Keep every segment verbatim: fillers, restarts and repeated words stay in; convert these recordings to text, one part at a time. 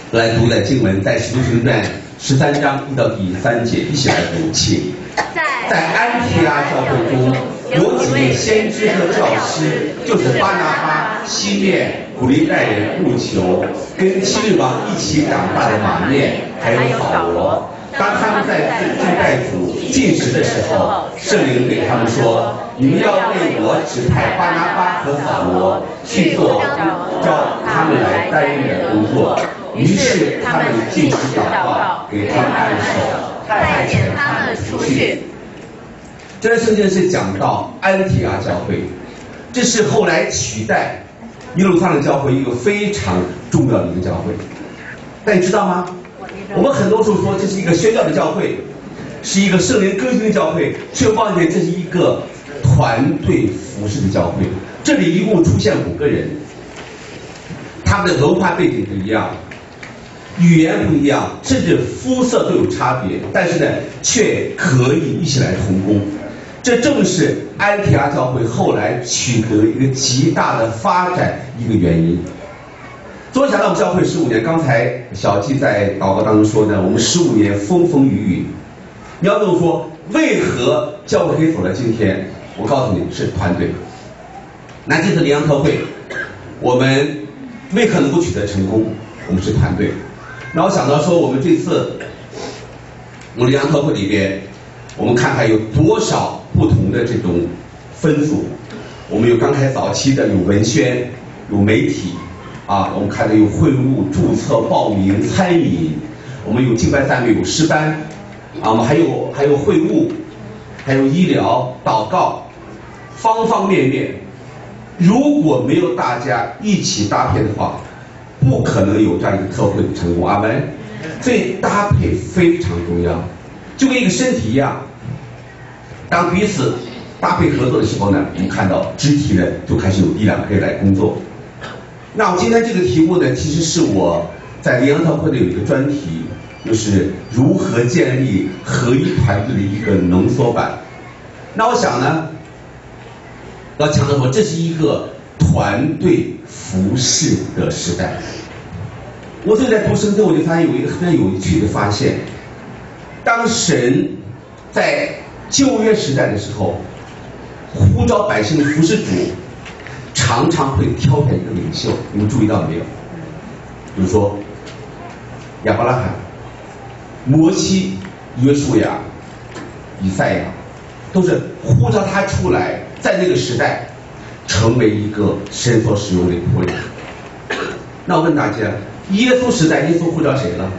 来读的经文，在《使徒行传》十三章一到第三节，一起来读，请。在安提阿教会中，有几位先知和教师，就是巴拿巴、西面、古利奈人路求，跟希律王一起长大的马面，还有扫罗。当他们在敬拜主进食的时候，圣灵对他们说：“你们要为我指派巴拿巴和扫罗去做招他们来担任的工作。”于是他们进食祷告，给他们按手，派遣他们出去。这段圣经是讲到安提阿教会，这是后来取代耶路撒冷教会一个非常重要的一个教会。但你知道吗？我们很多时候说这是一个宣教的教会，是一个圣灵更新的教会，却忘记这是一个团队服侍的教会。这里一共出现五个人，他们的文化背景不一样，语言不一样，甚至肤色都有差别，但是呢，却可以一起来同工。这正是安提阿教会后来取得一个极大的发展一个原因。昨天讲到我们教会十五年，刚才小季在祷告当中说呢，我们十五年风风雨雨。你要这么说，为何教会可以走到今天？我告诉你，是团队。那这次联阳特会，我们为何能够取得成功？我们是团队。那我想到说，我们这次我们联阳特会里边，我们看看有多少不同的这种分组。我们有刚开早期的，有文宣，有媒体。啊，我们看到有会务、注册、报名、参与，我们有敬拜赞美，有诗班，啊，我们还有还有会务，还有医疗、祷告，方方面面。如果没有大家一起搭配的话，不可能有这样一个特会的成功。阿门。所以搭配非常重要，就跟一个身体一样，当彼此搭配合作的时候呢，我们看到肢体呢就开始有力量可以来工作。那我今天这个题目呢，其实是我在联阳特会的有一个专题，就是如何建立合一团队的一个浓缩版。那我想呢，要强调说，这是一个团队服侍的时代。我最近在读圣经，我就发现有一个非常有趣的发现：当神在旧约时代的时候，呼召百姓服侍主，常常会挑选一个领袖，你们注意到没有？比如说亚伯拉罕、摩西、约书亚、以赛亚，都是呼召他出来，在那个时代成为一个神所使用的仆人。那我问大家，耶稣时代，耶稣呼召谁了？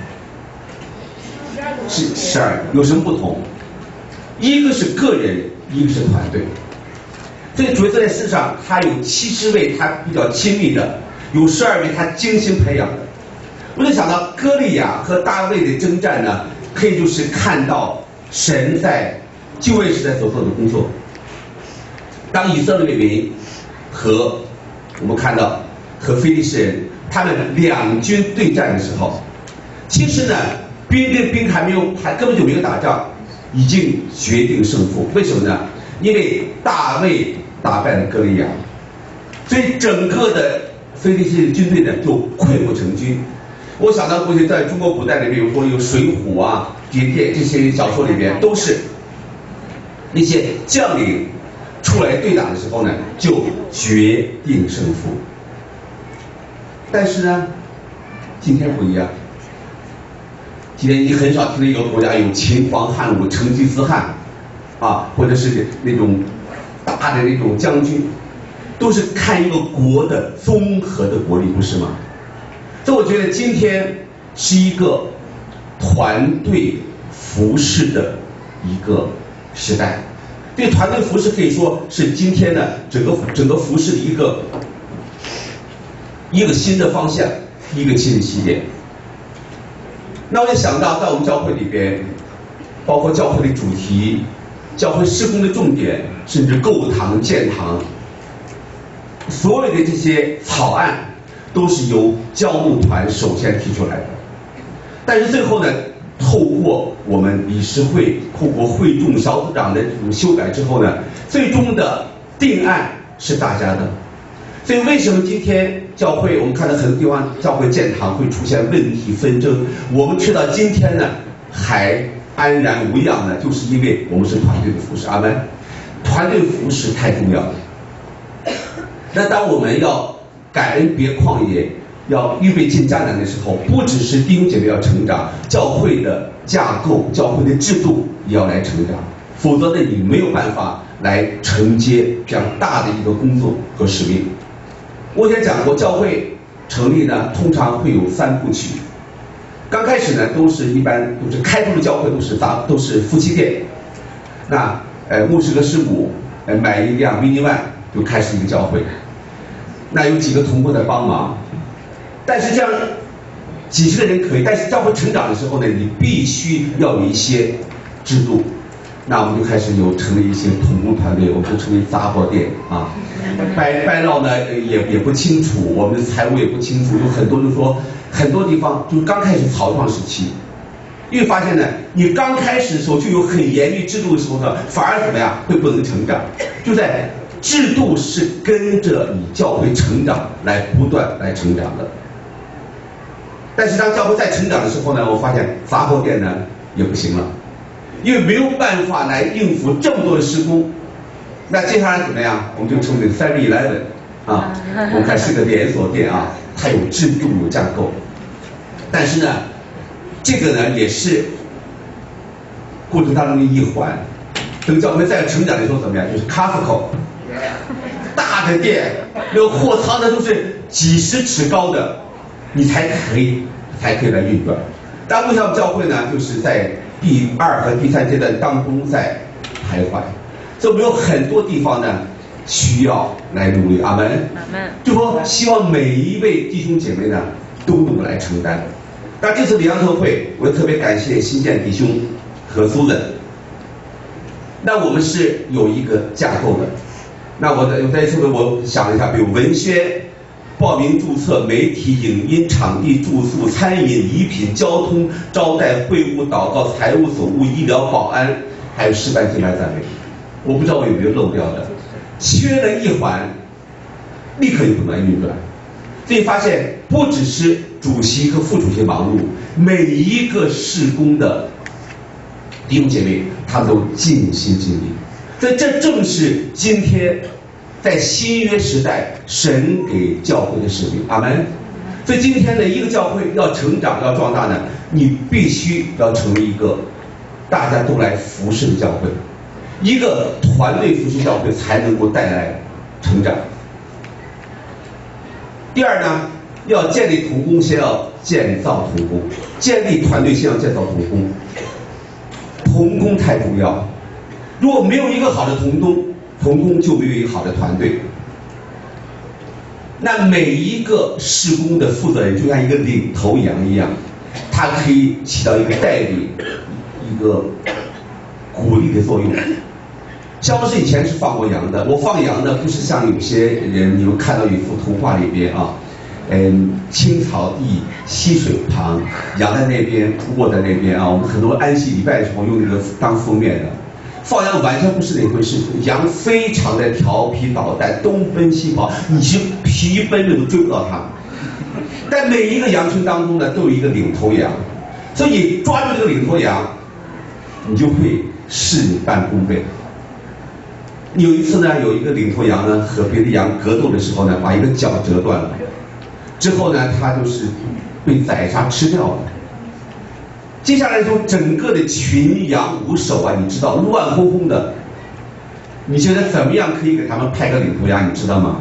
是十二个，有什么不同？一个是个人，一个是团队。所以主耶稣在世上，他有七十位他比较亲密的，有十二位他精心培养的。我就想到歌利亚和大卫的征战呢，可以就是看到神在旧约时代所做的工作。当以色列民和我们看到和非利士人他们两军对战的时候，其实呢，兵跟兵还没有，还根本就没有打仗，已经决定胜负。为什么呢？因为大卫打败了歌利亚，所以整个的非利士军队呢就溃不成军。我想到过去在中国古代里面，比如说有水浒啊、这些这些小说里边，都是那些将领出来对打的时候呢，就决定胜负。但是呢，今天不一样。今天你很少听到一个国家有秦皇汉武、成吉思汗啊，或者是那种大的那种将军，都是看一个国的综合的国力，不是吗？所以我觉得今天是一个团队服侍的一个时代。对团队服侍可以说是今天的整个整个服侍的一个一个新的方向，一个新的起点。那我也想到，在我们教会里边，包括教会的主题、教会事工的重点，甚至购堂、建堂，所有的这些草案都是由教牧团首先提出来的。但是最后呢，透过我们理事会、透过会众小组长的这种修改之后呢，最终的定案是大家的。 所以为什么今天教会我们看到很多地方教会建堂会出现问题纷争，我们吃到今天呢还安然无恙呢？就是因为我们是团队的服侍，阿们。团队服侍太重要了。那当我们要感恩别旷野，要预备进迦南的时候，不只是弟兄姐妹要成长，教会的架构、教会的制度也要来成长，否则呢，你没有办法来承接这样大的一个工作和使命。我以前讲过，教会成立呢，通常会有三部曲。刚开始呢，都是一般都是开拓的教会，都是杂都是夫妻店。那呃，牧师和师母呃买一辆 mini van 就开始一个教会。那有几个同工在帮忙，但是这样几十个人可以，但是教会成长的时候呢，你必须要有一些制度。那我们就开始有成立一些同工团队，我们就成立杂货店啊。拜拜闹呢也也不清楚，我们的财务也不清楚，有很多就说很多地方就是刚开始草创时期，因为发现呢，你刚开始的时候就有很严密制度的时候呢，反而怎么样会不能成长，就在制度是跟着你教会成长来不断来成长的。但是当教会再成长的时候呢，我发现杂货店呢也不行了，因为没有办法来应付这么多的施工。那接下来怎么样？我们就成为 seven eleven 啊，我们看是个连锁店啊，它有制度有架构。但是呢，这个呢也是过程当中的一环。等教会再成长的时候怎么样？就是 Costco 大的店，那个货仓的都是几十尺高的，你才可以才可以来运转。但为什么教会呢？就是在第二和第三阶段当中在徘徊。所以我们有很多地方呢需要来努力，阿门。阿门。就说希望每一位弟兄姐妹呢都能来承担。那这次的羊特会，我也特别感谢新建弟兄和苏冷。那我们是有一个架构的。那我在我在这边我想了一下，比如文宣、报名注册、媒体、影音、场地、住宿、餐饮、礼品、交通、招待、会务、祷告、财务、总务、医疗、保安，还有示范敬拜赞美。我不知道我有没有漏掉的，缺了一环，立刻就不能运转。所以发现不只是主席和副主席忙碌，每一个事工的弟兄姐妹，他们都尽心尽力。所以这正是今天在新约时代神给教会的使命，阿门。所以今天的一个教会要成长要壮大呢，你必须要成为一个大家都来服侍的教会。一个团队服侍教会才能够带来成长。第二呢，要建立同工，先要建造同工；建立团队，先要建造同工。同工太重要，如果没有一个好的同工，同工就没有一个好的团队。那每一个事工的负责人就像一个领头羊一样，他可以起到一个带领、一个鼓励的作用。像我是以前是放过羊的，我放羊的不是像有些人你们看到一幅图画里边啊，嗯，青草地、溪水旁，羊在那边，卧在那边啊。我们很多安息礼拜的时候用那个当封面的，放羊完全不是那回事。羊非常的调皮捣蛋，东奔西跑，你是皮奔着都追不到它。但每一个羊群当中呢，都有一个领头羊，所以你抓住这个领头羊，你就会事半功倍。有一次呢，有一个领头羊呢和别的羊格斗的时候呢，把一个脚折断了，之后呢，它就是被宰杀吃掉了。接下来就整个的群羊无首啊，你知道乱哄哄的。你觉得怎么样可以给他们派个领头羊？你知道吗？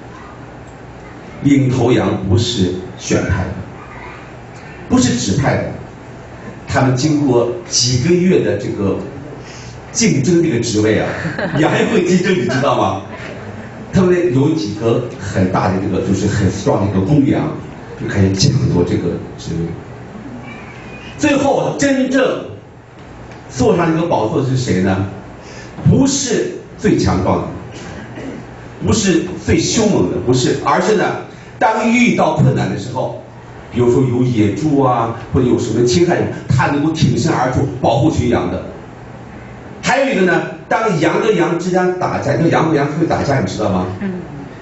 领头羊不是选派的，不是指派的，他们经过几个月的这个竞争这个职位啊，羊也会竞争，你知道吗？他们有几个很大的这个就是很 strong 的一个公羊，就开始抢夺这个职位。最后真正坐上这个宝座的是谁呢？不是最强壮的，不是最凶猛的，不是，而是呢，当遇到困难的时候，比如说有野猪啊，或者有什么侵害，他能够挺身而出保护群羊的。还有一个呢，当羊跟羊之间打架，就羊和羊会打架，你知道吗？嗯。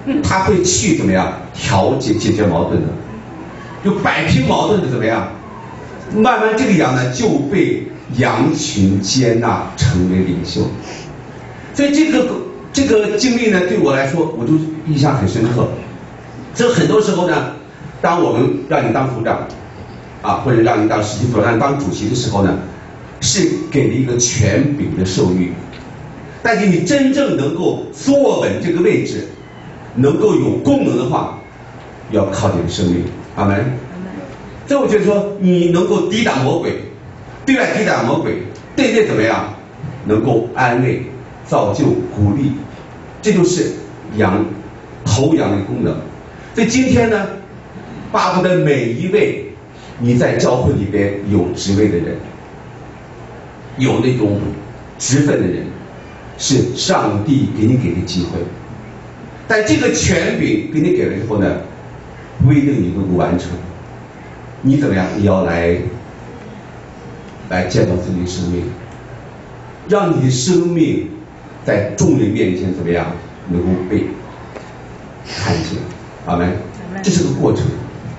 他会去怎么样调解解决矛盾的，就摆平矛盾的怎么样？慢慢这个羊呢就被羊群接纳成为领袖。所以这个这个经历呢对我来说我就印象很深刻。这很多时候呢，当我们让你当组长啊，或者让你当实习组长、当主席的时候呢，是给了一个权柄的授予。但是你真正能够坐稳这个位置，能够有功能的话，要靠你的生命。阿门。所以我觉得说，你能够抵挡魔鬼，对外抵挡魔鬼，对内怎么样？能够安慰、造就、鼓励，这就是羊头羊的功能。所以今天呢，巴不得每一位你在教会里边有职位的人，有那种职分的人，是上帝给你给的机会。但这个权柄给你给了以后呢，不一定你能够完成。你怎么样？你要来来见到自己的生命，让你的生命在众人面前怎么样能够被看见。阿门。这是个过程。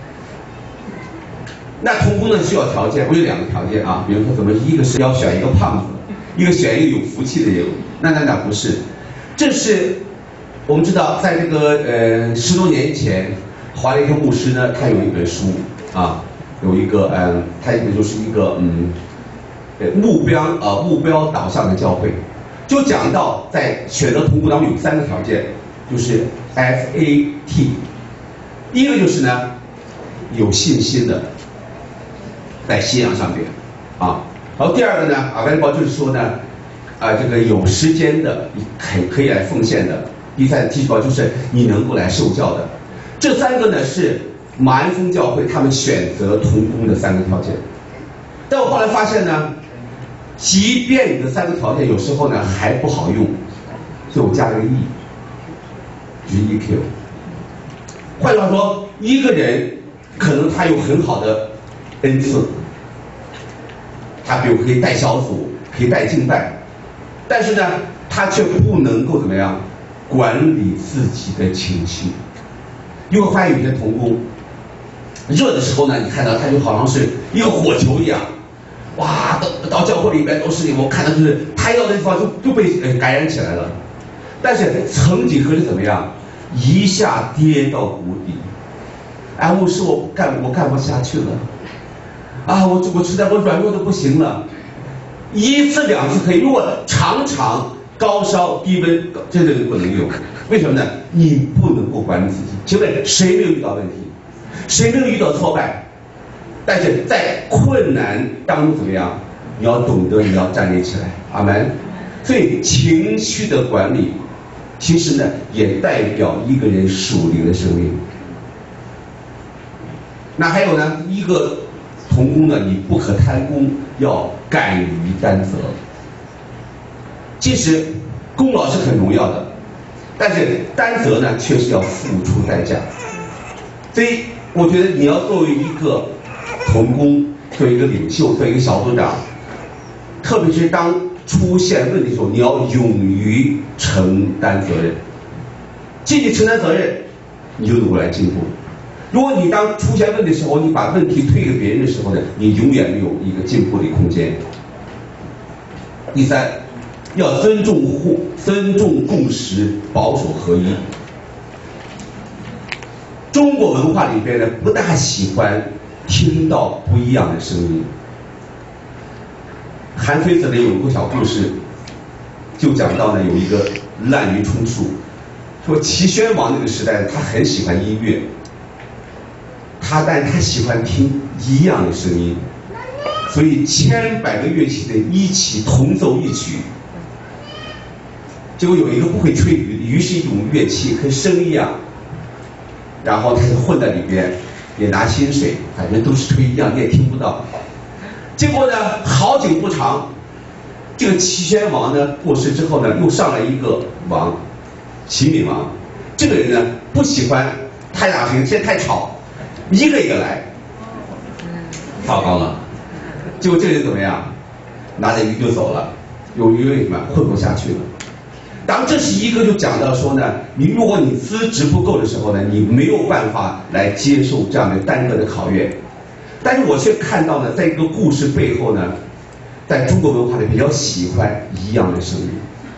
那同工呢需要条件，我有两个条件啊，比如说怎么，一个是要选一个胖子，一个选一个有福气的人。那那那不是，这是我们知道，在这个呃十多年前，华雷克牧师呢，他有一本书啊，有一个嗯、呃，他一个就是一个嗯，呃目标呃目标导向的教会，就讲到在选择同工当中有三个条件，就是 F A T， 第一个就是呢有信心的，在信仰上边啊，然后第二个呢，阿巴包就是说呢，啊这个有时间的，可可以来奉献的。第三个基础就是你能够来受教的。这三个呢是马鞍峰教会他们选择同工的三个条件。但我后来发现呢，即便你的三个条件有时候呢还不好用，所以我加了个 E， 就是 E Q。换句话说，一个人可能他有很好的恩赐，他比如可以带小组，可以带敬拜，但是呢，他却不能够怎么样管理自己的情绪。你会发现有些同工，热的时候呢，你看到他就好像是一个火球一样，哇，到到教会里边都是，我看到就是他要的地方就就被感染起来了。但是曾几何时怎么样，一下跌到谷底。哎，牧师，我干我干不下去了，啊，我我实在我软弱的不行了。一次两次可以，如果常常高烧低温，这个不能用。为什么呢？你不能够管理自己。请问谁没有遇到问题？谁没有遇到挫败？但是在困难当中怎么样？你要懂得，你要站立起来。阿门。所以情绪的管理，其实呢也代表一个人属灵的生命。那还有呢，一个同工呢，你不可贪功，要敢于担责。其实功劳是很荣耀的，但是担责呢，确实要付出代价。所以我觉得你要作为一个同工，作为一个领袖，作为一个小组长，特别是当出现问题的时候，你要勇于承担责任。积极承担责任，你就能够来进步。如果你当出现问题的时候，你把问题推给别人的时候呢，你永远没有一个进步的空间。第三，要尊重互尊重共识，保守合一。中国文化里边呢，不大喜欢听到不一样的声音。韩非子呢有个小故事，就讲到呢有一个滥竽充数，说齐宣王那个时代，他很喜欢音乐。他但他喜欢听一样的声音，所以千百个乐器的一起同奏一曲。结果有一个不会吹竽的，于是一种乐器跟声一样，然后他就混在里边，也拿薪水，反正都是吹一样，你也听不到。结果呢，好景不长，这个齐宣王呢过世之后呢，又上来一个王，齐闵王。这个人呢不喜欢太大声，现在太吵。一个一个来，糟糕了！结果这个人怎么样？拿着鱼就走了，有鱼为什么混不下去了？ 当这是一个就讲到说呢，你如果你资质不够的时候呢，你没有办法来接受这样的单个的考验。但是我却看到呢，在一个故事背后呢，在中国文化里比较喜欢一样的声音。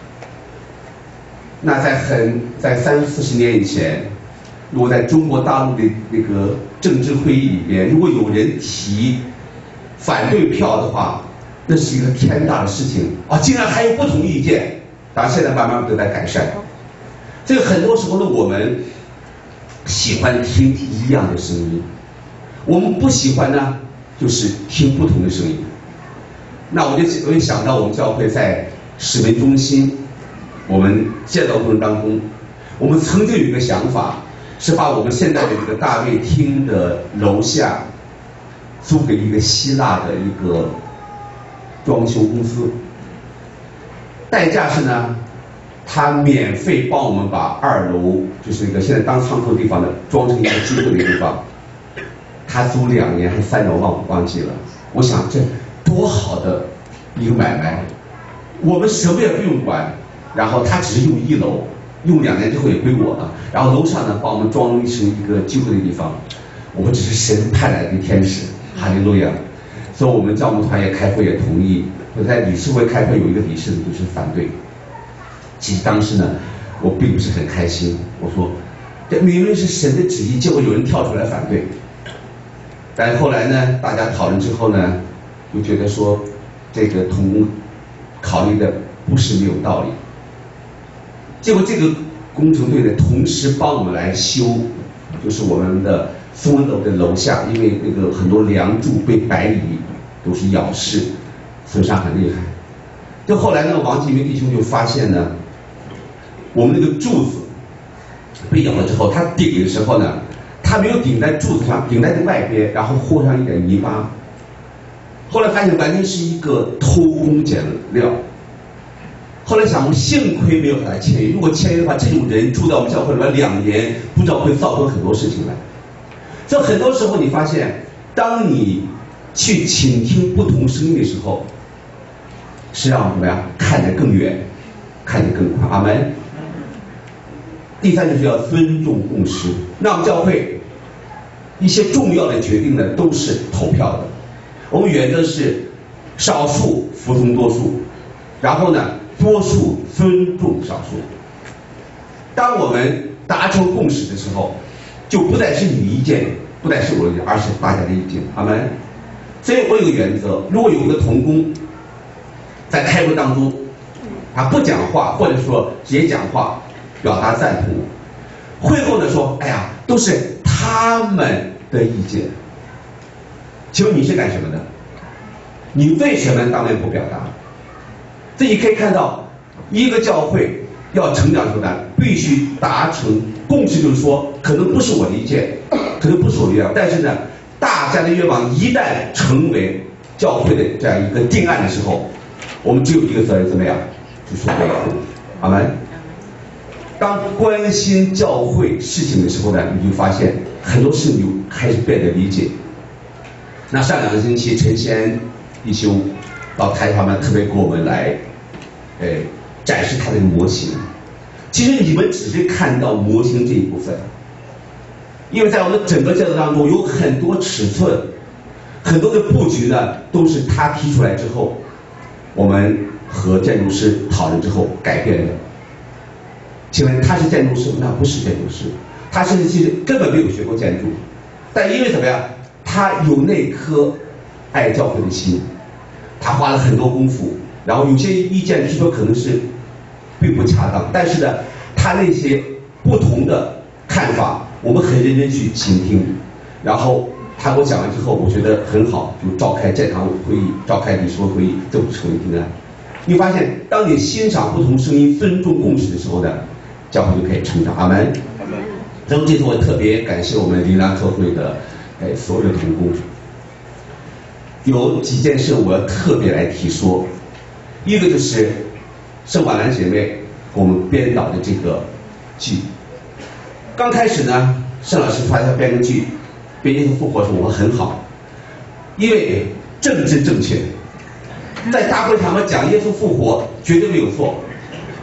那在很在三四十年以前，如果在中国大陆的那个政治会议里边，如果有人提反对票的话，那是一个天大的事情啊！竟然还有不同意见。当然，现在慢慢都在改善。这个很多时候呢，我们喜欢听一样的声音，我们不喜欢呢，就是听不同的声音。那我就我就想到我们教会在使门中心，我们建造过程当中，我们曾经有一个想法，是把我们现在的这个大卫厅的楼下租给一个希腊的一个装修公司。代价是呢，他免费帮我们把二楼，就是那个现在当仓库的地方呢，装成一个机会的地方。他租两年还三年，我忘忘记了。我想这多好的一个买卖，我们什么也不用管，然后他只是用一楼，用两年之后也归我了。然后楼上呢，帮我们装成一个聚会的地方。我们只是神派来的天使，哈利路亚。所以我们教牧团也开会也同意。我在理事会开会有一个理事就是反对。其实当时呢，我并不是很开心。我说，这明明是神的旨意，结果有人跳出来反对。但后来呢，大家讨论之后呢，就觉得说，这个同工考虑的不是没有道理。结果这个工程队呢，同时帮我们来修，就是我们的松恩楼的楼下，因为那个很多梁柱被白蚁都是咬噬。损伤很厉害，就后来那个王继明弟兄就发现呢，我们那个柱子被咬了之后，他顶的时候呢，他没有顶在柱子上，顶在这外边，然后和上一点泥巴。后来发现完全是一个偷工减料。后来想，我幸亏没有给他签约，如果签约的话，这种人住在我们教会里面两年，不知道会造成很多事情来。所以很多时候你发现，当你去倾听不同声音的时候，是让怎么样看得更远，看得更宽。阿门。第三就是要尊重共识。那我们教会一些重要的决定呢，都是投票的。我们原则是少数服从多数，然后呢，多数尊重少数。当我们达成共识的时候，就不再是你意见，不再是我的意见，而是大家的意见。阿门。所以我有个原则，如果有一个同工在开会当中，他不讲话，或者说直接讲话表达赞同，会后呢说，哎呀，都是他们的意见。请问你是干什么的？你为什么当面不表达？这你可以看到，一个教会要成长出来，必须达成共识，就是说，可能不是我的意见，可能不是我的意见，但是呢，大家的愿望一旦成为教会的这样一个定案的时候，我们只有一个责任，怎么样？就是维护。阿门。当关心教会事情的时候呢，你就发现很多事情就开始变得理解。那上两个星期，陈先弟兄到台上面特别给我们来，呃，展示他的模型。其实你们只是看到模型这一部分，因为在我们整个建筑当中有很多尺寸，很多的布局呢，都是他提出来之后，我们和建筑师讨论之后改变的。请问他是建筑师？那不是建筑师，他甚至其实根本没有学过建筑，但因为怎么样，他有那颗爱教会的心，他花了很多功夫，然后有些意见提出可能是并不恰当，但是呢，他那些不同的看法，我们很认真去倾听，然后他给我讲完之后，我觉得很好，就召开建堂会议，召开理事会会议，这不成为定案。你发现，当你欣赏不同声音、尊重共识的时候呢，教会就可以成长。阿门。阿门。所以这次我特别感谢我们灵粮特会的哎所有的同工。有几件事我要特别来提说，一个就是圣宝兰姐妹给我们编导的这个剧。刚开始呢，盛老师发现编个剧，编耶稣复活的时候我很好，因为政治正确。在大会上面讲耶稣复活绝对没有错，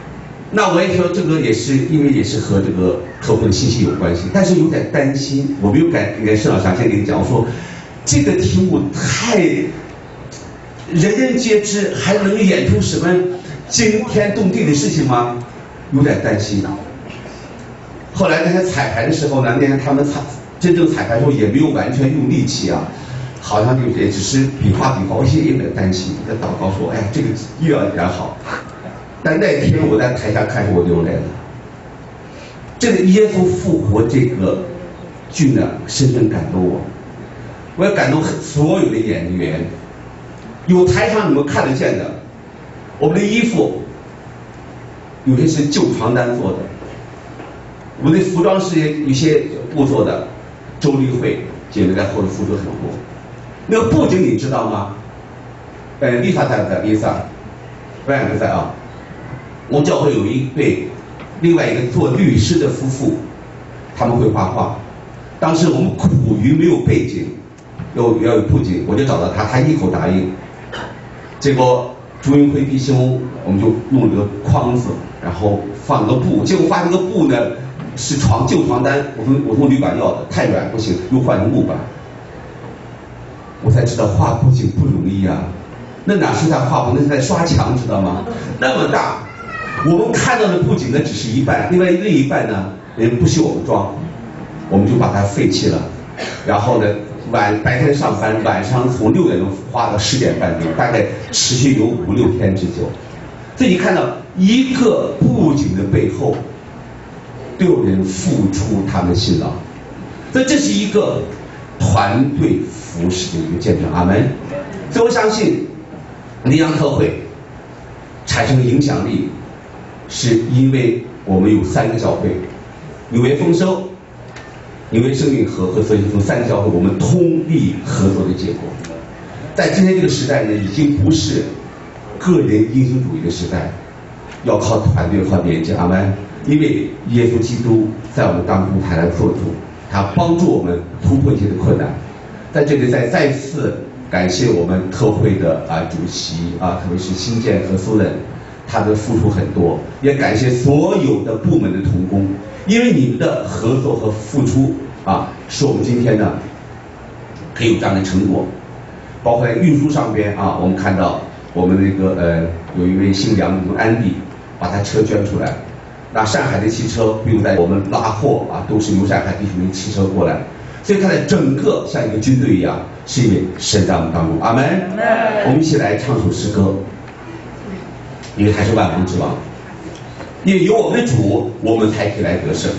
那我也说这个也是因为也是和这个特会的信息有关系，但是有点担心。我没有敢跟盛老师先跟你讲，我说这个题目太人人皆知，还能演出什么惊天动地的事情吗？有点担心。后来那天彩排的时候呢，那天他们彩真正彩排的时候也没有完全用力气啊，好像就也只是比划比划，我也有点担心，在祷告说，哎呀，这个又要演好。但那天我在台下看着我流泪了。这个耶稣复活这个剧呢，深深感动我，我要感动所有的演员。有台上你们看得见的，我们的衣服有些是旧床单做的，我们的服装是有些布做的，周丽慧姐妹在后头付出很多。那个布景你知道吗？呃，丽莎在不在？丽莎，不然不在啊。我们教会有一对另外一个做律师的夫妇，他们会画画。当时我们苦于没有背景，要要有布景，我就找到他，他一口答应。结果朱云辉弟兄，我们就弄了个框子，然后放了个布，结果发现这个布呢是床旧床单，我从我从旅馆要的，太软不行，又换成木板。我才知道画布景不容易啊，那哪是在画布，那是在刷墙，知道吗？那么大。我们看到的布景呢只是一半，另外另一半呢人不许我们装，我们就把它废弃了。然后呢晚白天上班，晚上从六点钟画到十点半钟，大概持续有五六天之久。所以你看到一个布景的背后，都有人付出他们的辛劳，所以这是一个团队服侍的一个见证。阿门。所以我相信灵粮特会产生影响力，是因为我们有三个教会，纽约丰收、纽约生命和和分从三个教会，我们通力合作的结果。在今天这个时代呢，已经不是个人英雄主义的时代，要靠团队和连接。阿门。因为耶稣基督在我们当中他来做主，他帮助我们突破一些的困难。在这里再再次感谢我们特会的啊主席啊，特别是新建和苏任。他的付出很多，也感谢所有的部门的同工，因为你们的合作和付出啊，使我们今天呢可以有这样的成果。包括在运输上边啊，我们看到我们那个呃有一位姓梁的安迪，把他车捐出来。那上海的汽车，比如在我们拉货啊，都是由上海地区的汽车过来，所以看在整个像一个军队一样，是因为神在我们当中。阿门。我们一起来唱首诗歌。因为他是万王之王，因为有我们的主，我们才可以来得胜。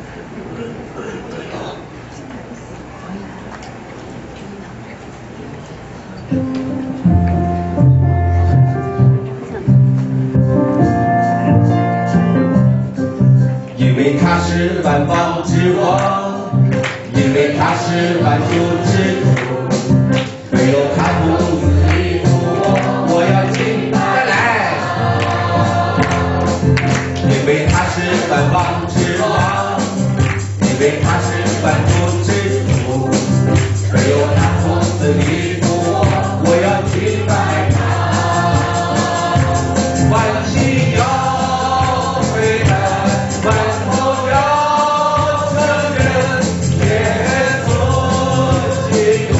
因为他是万王之王，因为他是万主之主，没有他不死依附我，我要敬拜。因为他是万王之王，因为他是万主之主，没有他从此离不我，我要敬拜他。万心要悔改，万口要承认，耶稣基督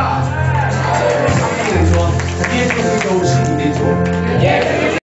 他们说，耶稣基督是